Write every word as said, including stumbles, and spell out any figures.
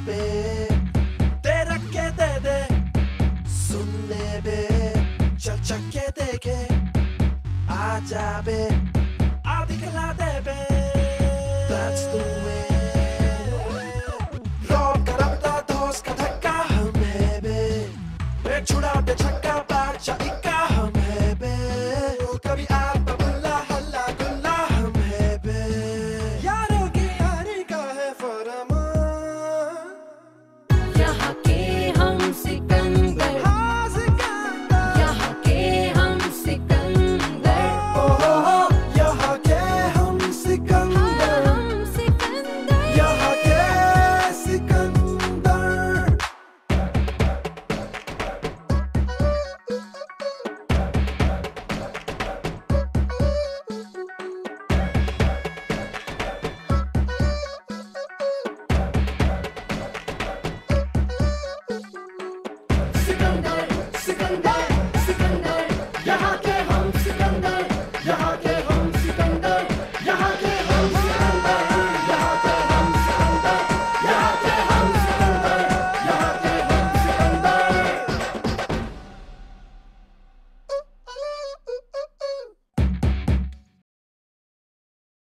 पे तेरा के दे दे सुनने बे चल चल के देखे आजा बे आ दिखला दे बे That's the way लॉक करा बता दोस्त का धक्का हमें बे मैं छुड़ा दे छक्का बार